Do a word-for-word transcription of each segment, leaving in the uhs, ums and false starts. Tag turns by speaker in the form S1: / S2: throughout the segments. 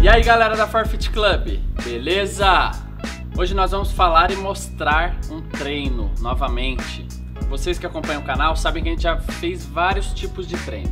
S1: E aí galera da Forfeit Club, beleza? Hoje nós vamos falar e mostrar um treino novamente. Vocês que acompanham o canal sabem que a gente já fez vários tipos de treino.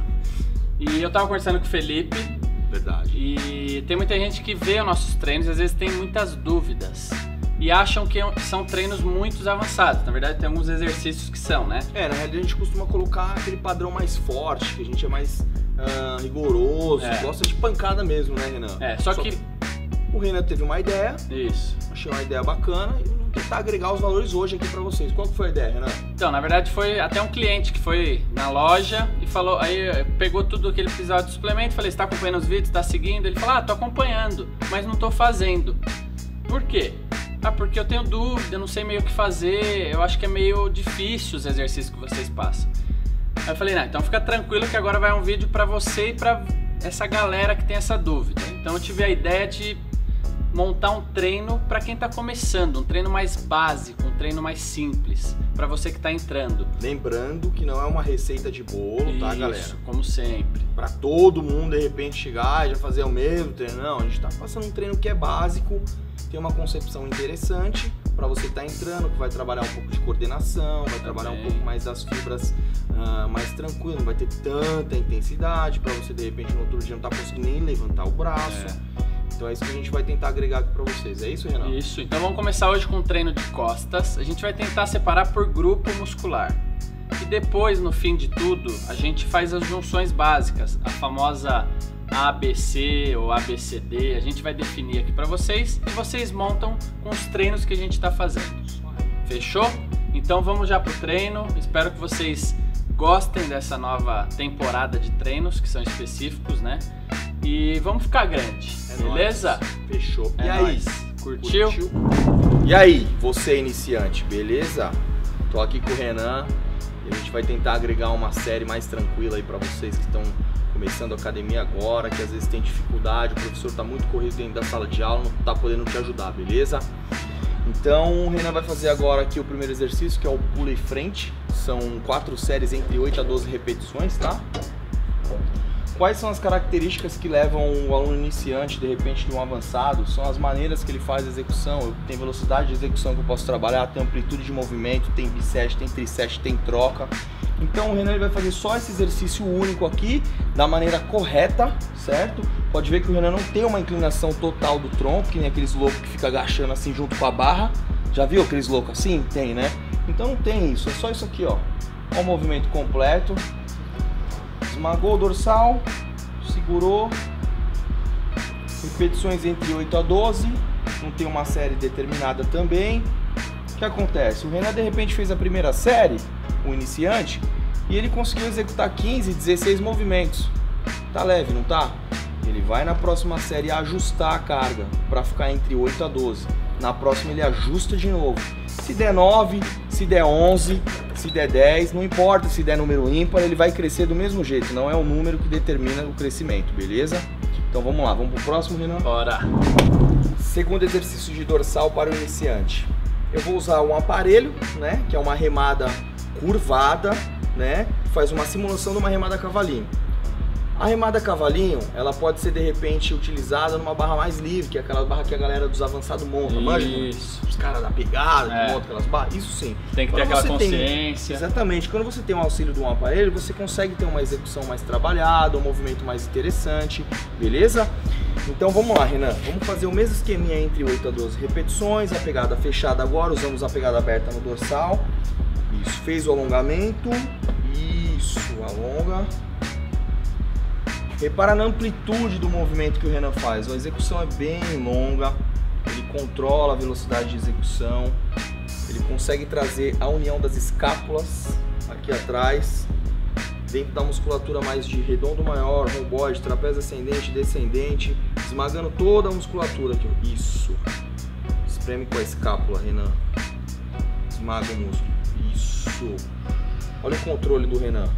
S1: E eu tava conversando com o Felipe.
S2: Verdade.
S1: E tem muita gente que vê os nossos treinos e às vezes tem muitas dúvidas. E acham que são treinos muito avançados. Na verdade tem alguns exercícios que são, né?
S2: É, na realidade a gente costuma colocar aquele padrão mais forte, que a gente é mais uh, rigoroso,
S1: é.
S2: gosta de pancada mesmo, né, Renan?
S1: É, só, só que... que
S2: o Renan teve uma ideia.
S1: Isso.
S2: Achei uma ideia bacana e vou tentar agregar os valores hoje aqui pra vocês. Qual que foi a ideia, Renan?
S1: Então, na verdade foi até um cliente que foi na loja e falou, aí pegou tudo que ele precisava de suplemento, falei, você tá acompanhando os vídeos, tá seguindo? Ele falou, ah, tô acompanhando, mas não tô fazendo. Por quê? Ah, porque eu tenho dúvida, eu não sei meio o que fazer, eu acho que é meio difícil os exercícios que vocês passam. Aí eu falei, não, então fica tranquilo que agora vai um vídeo pra você e pra essa galera que tem essa dúvida. Então eu tive a ideia de montar um treino para quem está começando, um treino mais básico, um treino mais simples, para você que está entrando.
S2: Lembrando que não é uma receita de bolo,
S1: Isso,
S2: tá, galera?
S1: Como sempre.
S2: Para todo mundo de repente chegar e já fazer o mesmo treino, não, a gente está passando um treino que é básico, tem uma concepção interessante para você que está entrando, que vai trabalhar um pouco de coordenação, vai trabalhar
S1: Também.
S2: um pouco mais das fibras uh, mais tranquilo, não vai ter tanta intensidade para você de repente no outro dia não tá conseguindo nem levantar o braço.
S1: É.
S2: Então é isso que a gente vai tentar agregar aqui pra vocês, é isso, Renan?
S1: Isso, então vamos começar hoje com um treino de costas. A gente vai tentar separar por grupo muscular. E depois, no fim de tudo, a gente faz as junções básicas, a famosa A B C ou A B C D. A gente vai definir aqui pra vocês e vocês montam com os treinos que a gente tá fazendo. Fechou? Então vamos já pro treino. Espero que vocês gostem dessa nova temporada de treinos, que são específicos, né? E vamos ficar grande, é beleza?
S2: Nóis. Fechou.
S1: É
S2: e aí?
S1: nóis. Curtiu?
S2: Curtiu? E aí, você iniciante, beleza? Tô aqui com o Renan e a gente vai tentar agregar uma série mais tranquila aí pra vocês que estão começando a academia agora, que às vezes tem dificuldade, o professor tá muito corrido dentro da sala de aula, não tá podendo te ajudar, beleza? Então o Renan vai fazer agora aqui o primeiro exercício, que é o pula e frente. São quatro séries entre oito a doze repetições, tá? Quais são as características que levam o aluno iniciante, de repente, de um avançado? São as maneiras que ele faz a execução. Tem velocidade de execução que eu posso trabalhar, tem amplitude de movimento, tem biset, tem triset, tem troca. Então o Renan ele vai fazer só esse exercício único aqui, da maneira correta, certo? Pode ver que o Renan não tem uma inclinação total do tronco, que nem aqueles loucos que ficam agachando assim junto com a barra. Já viu aqueles loucos assim? Tem, né? Então não tem isso, é só isso aqui, ó. Ó o movimento completo. Esmagou o dorsal, segurou, repetições entre oito a doze, não tem uma série determinada também. O que acontece? O Renan de repente fez a primeira série, o iniciante, e ele conseguiu executar quinze, dezesseis movimentos. Tá leve, não tá? Ele vai na próxima série ajustar a carga para ficar entre oito a doze. Na próxima ele ajusta de novo. Se der nove, se der onze, se der dez, não importa se der número ímpar, ele vai crescer do mesmo jeito, não é o número que determina o crescimento, beleza? Então vamos lá, vamos pro próximo, Renan?
S1: Bora!
S2: Segundo exercício de dorsal para o iniciante. Eu vou usar um aparelho, né, que é uma remada curvada, né, faz uma simulação de uma remada cavalinho. A remada cavalinho, ela pode ser de repente utilizada numa barra mais livre, que é aquela barra que a galera dos avançados monta, manja?
S1: Isso.
S2: Os caras da pegada,
S1: É.
S2: que montam aquelas barras, isso sim.
S1: Tem que ter
S2: Quando
S1: aquela
S2: você
S1: consciência.
S2: Tem, exatamente, quando você tem o auxílio de um aparelho, você consegue ter uma execução mais trabalhada, um movimento mais interessante, beleza? Então vamos lá, Renan, vamos fazer o mesmo esqueminha entre oito a doze repetições, a pegada fechada agora, usamos a pegada aberta no dorsal. Isso, fez o alongamento, isso, alonga. Repara na amplitude do movimento que o Renan faz, a execução é bem longa, ele controla a velocidade de execução, ele consegue trazer a união das escápulas aqui atrás, dentro da musculatura mais de redondo maior, romboide, trapézio ascendente, descendente, esmagando toda a musculatura aqui, isso, espreme com a escápula, Renan, esmaga o músculo, isso, olha o controle do Renan,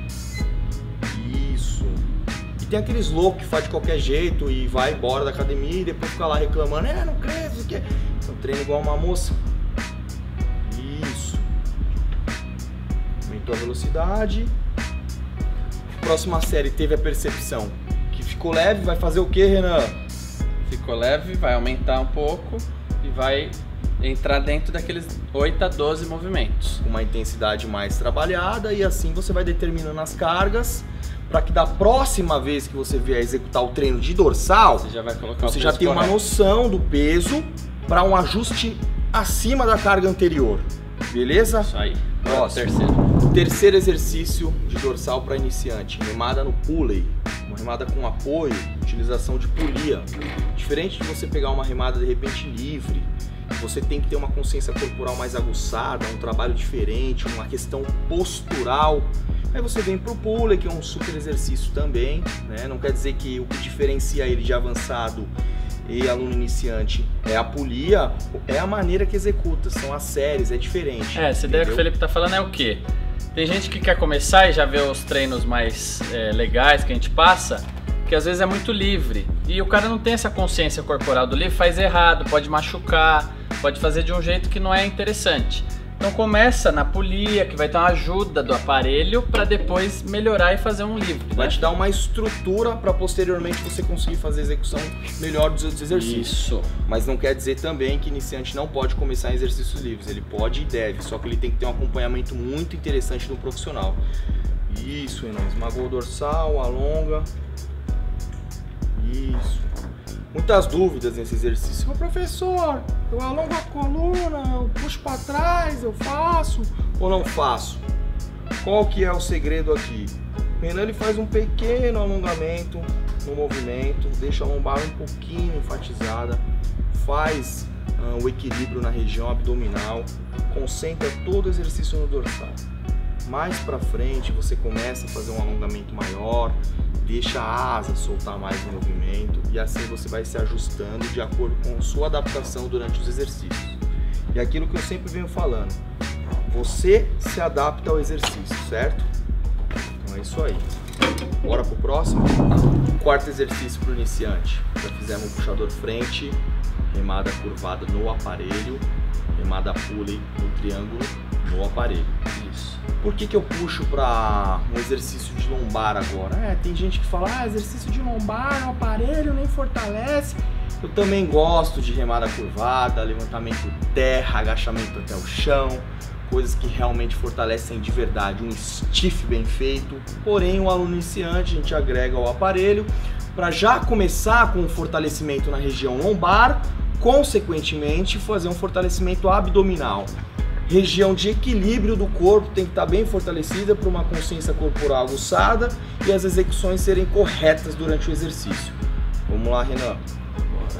S2: isso. Tem aqueles loucos que faz de qualquer jeito e vai embora da academia e depois fica lá reclamando, é, não cresce, o que? Então treina igual uma moça. Isso. Aumentou a velocidade. Próxima série teve a percepção que ficou leve, vai fazer o que, Renan?
S1: ficou leve, vai aumentar um pouco e vai entrar dentro daqueles oito a doze movimentos.
S2: Uma intensidade mais trabalhada e assim você vai determinando as cargas para que da próxima vez que você vier executar o treino de dorsal,
S1: você já vai colocar
S2: você
S1: o
S2: já
S1: peso
S2: tem
S1: correto.
S2: uma noção do peso para um ajuste acima da carga anterior. Beleza?
S1: Isso aí.
S2: Próximo.
S1: Terceiro.
S2: Terceiro exercício de dorsal para iniciante, remada no pulley. Uma remada com apoio, utilização de polia. Diferente de você pegar uma remada de repente livre, você tem que ter uma consciência corporal mais aguçada, um trabalho diferente, uma questão postural. Aí você vem pro pulley, que é um super exercício também, né? Não quer dizer que o que diferencia ele de avançado e aluno iniciante é a polia, é a maneira que executa, são as séries, é diferente.
S1: É, essa ideia que o Felipe tá falando é o quê? Tem gente que quer começar e já vê os treinos mais é, legais que a gente passa, que às vezes é muito livre. E o cara não tem essa consciência corporal do livre, faz errado, pode machucar, pode fazer de um jeito que não é interessante. Então começa na polia, que vai ter uma ajuda do aparelho para depois melhorar e fazer um livre.
S2: Vai
S1: né?
S2: te dar uma estrutura para posteriormente você conseguir fazer a execução melhor dos outros exercícios.
S1: Isso.
S2: Mas não quer dizer também que iniciante não pode começar em exercícios livres. Ele pode e deve, só que ele tem que ter um acompanhamento muito interessante do profissional. Isso, Renan. Esmagou o dorsal, alonga. Isso. Muitas dúvidas nesse exercício. Ô professor, eu alongo a coluna, eu puxo para trás, eu faço ou não faço? Qual que é o segredo aqui? O Renan ele faz um pequeno alongamento no movimento, deixa a lombar um pouquinho enfatizada, faz uh, o equilíbrio na região abdominal, concentra todo o exercício no dorsal. Mais para frente você começa a fazer um alongamento maior, deixa a asa soltar mais o movimento e assim você vai se ajustando de acordo com a sua adaptação durante os exercícios. E aquilo que eu sempre venho falando, você se adapta ao exercício, certo? Então é isso aí. Bora pro próximo? Quarto exercício para o iniciante. Já fizemos um puxador frente, remada curvada no aparelho, remada pulley no triângulo no aparelho.
S1: Isso.
S2: Por que que eu puxo para um exercício de lombar agora? É, tem gente que fala, ah, exercício de lombar no aparelho nem fortalece. Eu também gosto de remada curvada, levantamento terra, agachamento até o chão, coisas que realmente fortalecem de verdade, um stiff bem feito. Porém, o aluno iniciante, a gente agrega o aparelho para já começar com o fortalecimento na região lombar, consequentemente fazer um fortalecimento abdominal. Região de equilíbrio do corpo tem que estar bem fortalecida para uma consciência corporal aguçada e as execuções serem corretas durante o exercício. Vamos lá, Renan.
S1: Bora.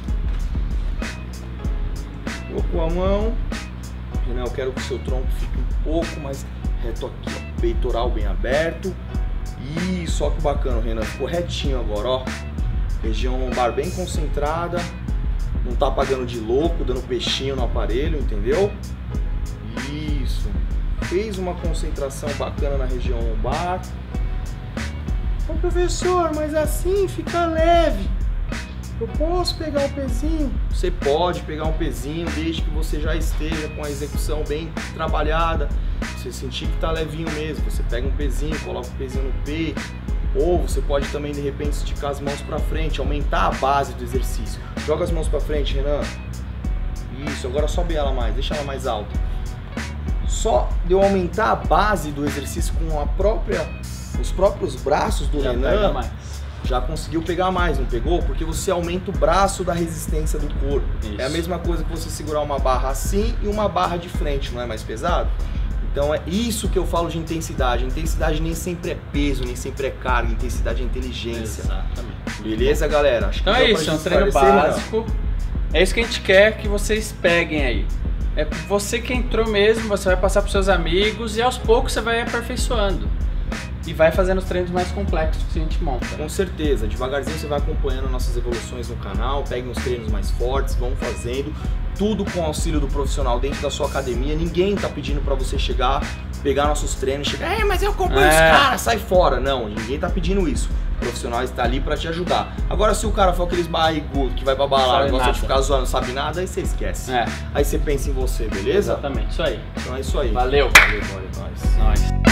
S2: Colocou a mão. Renan, eu quero que o seu tronco fique um pouco mais reto aqui, ó. Peitoral bem aberto. Isso, ó que bacana, Renan. Ficou retinho agora, ó. Região lombar bem concentrada. Não tá apagando de louco, dando peixinho no aparelho, entendeu? Isso. Fez uma concentração bacana na região lombar. Ô professor, mas assim fica leve. Eu posso pegar um pezinho? Você pode pegar um pezinho desde que você já esteja com a execução bem trabalhada. Você sentir que tá levinho mesmo. Você pega um pezinho, coloca o pezinho no peito. Ou você pode também de repente esticar as mãos para frente, aumentar a base do exercício. Joga as mãos para frente, Renan. Isso, agora sobe ela mais, deixa ela mais alta. Só de eu aumentar a base do exercício com a própria, os próprios braços do
S1: Já
S2: Renan,
S1: pega mais.
S2: já conseguiu pegar mais, não pegou? Porque você aumenta o braço da resistência do corpo.
S1: Isso.
S2: É a mesma coisa que você segurar uma barra assim e uma barra de frente, não é mais pesado? Então é isso que eu falo de intensidade. Intensidade nem sempre é peso, nem sempre é carga, intensidade é inteligência.
S1: Exatamente.
S2: Beleza, galera? Acho que
S1: Então
S2: deu
S1: é
S2: pra
S1: isso, é um
S2: gente
S1: treino
S2: esclarecer,
S1: básico. É isso que a gente quer que vocês peguem aí. É você que entrou mesmo, você vai passar para seus amigos e aos poucos você vai aperfeiçoando. E vai fazendo os treinos mais complexos que a gente monta.
S2: Com certeza, devagarzinho você vai acompanhando nossas evoluções no canal, peguem os treinos mais fortes, vão fazendo, tudo com o auxílio do profissional dentro da sua academia. Ninguém tá pedindo para você chegar, pegar nossos treinos, chegar, é, mas eu acompanho
S1: É.
S2: os caras, sai fora. Não, ninguém tá pedindo isso. O profissional está ali para te ajudar. Agora, se o cara for aqueles barrigudos que vai pra balada,
S1: Sabe
S2: gosta
S1: nada.
S2: de ficar zoando, não sabe nada, aí você esquece.
S1: É,
S2: Aí você pensa em você, beleza?
S1: exatamente, isso aí.
S2: Então é isso aí.
S1: Valeu.
S2: Valeu, valeu, nós.
S1: Nós.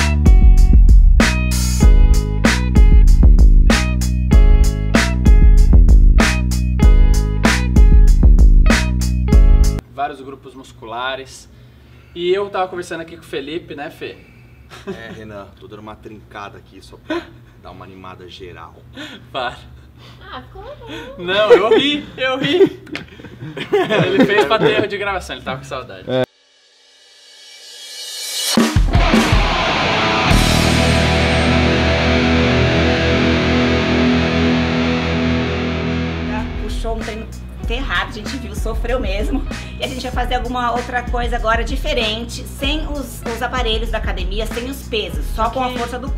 S1: vários grupos musculares. E eu tava conversando aqui com o Felipe, né, Fê?
S2: É, Renan, tô dando uma trincada aqui só pra dar uma animada geral.
S1: Para.
S3: Ah, ficou legal.
S1: Não, eu ri, eu ri. Ele fez pra ter erro de gravação, ele tava com saudade. É.
S4: Puxou um treino ferrado, a gente viu, sofreu mesmo. E a gente vai fazer alguma outra coisa agora diferente, sem os, os aparelhos da academia, sem os pesos, só com a força do corpo.